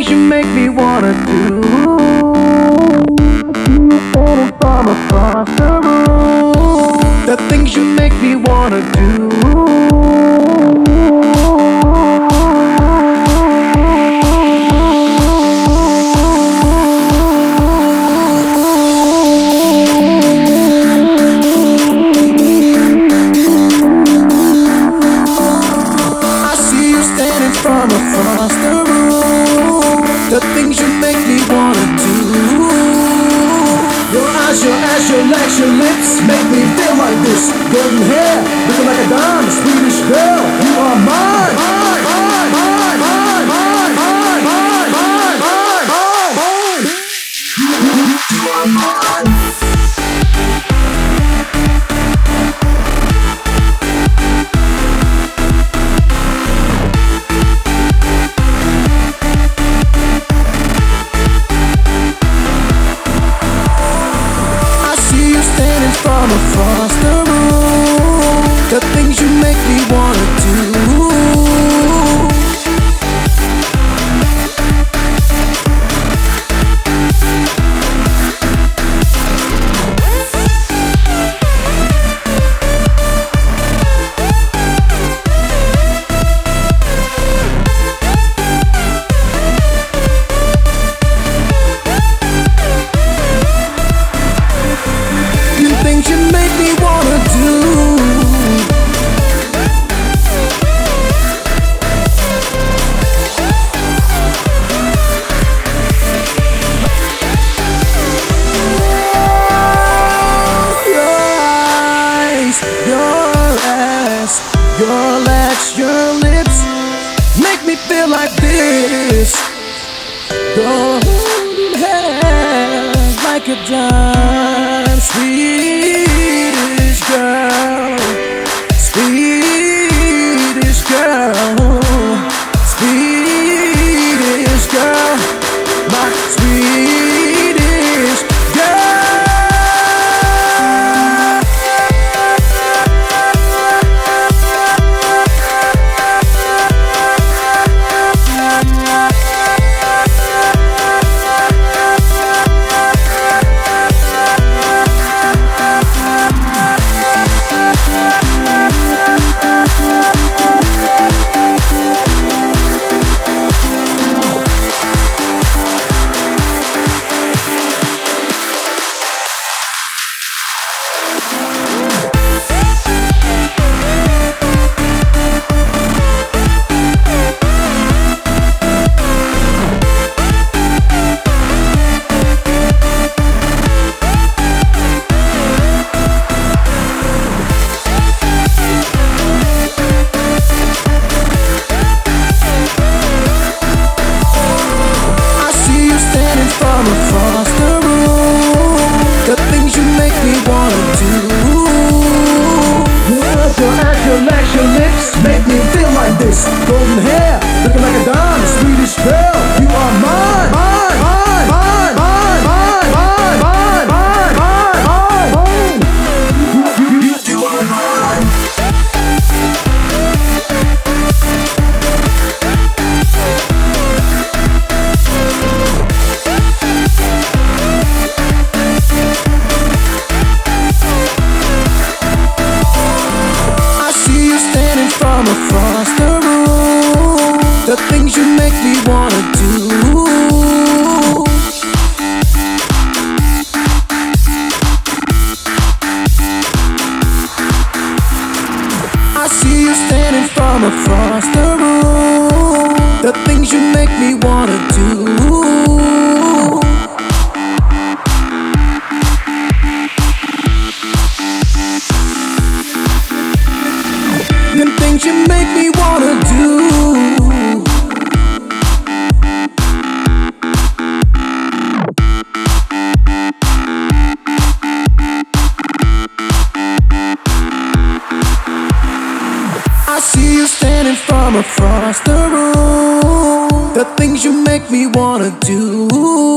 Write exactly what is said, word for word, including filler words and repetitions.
things you make me wanna do. You standing from across the room. The things you make me wanna do. From across the room, the things you make me wanna do. Your eyes, your ass, your legs, your lips make me feel like this. Golden hair, looking like a dime, Swedish girl, you are mine. Mine, mine, mine, mine, mine, mine, mine, mine, mine, mine. You are mine. From across the room, the things you make me wanna do. Things you make me wanna do. Your eyes, your ass, your legs, your lips make me feel like this. Your hair like a dime, Swedish girl, Swedish girl, Swedish girl, my Swedish girl. From across the room, the things you make me wanna do. Your eyes, your ass, your legs, your lips make me feel like this. Golden hair, looking like a dime, Swedish girl, you are mine. Mine, mine, mine, mine, mine, mine, mine, mine, mine, mine. You, you, you are mine. From across the room, the things you make me wanna do. I see you standing from across the room, the things you make me wanna do. Them things you make me wanna do. I see you standing from across the room, the things you make me wanna do.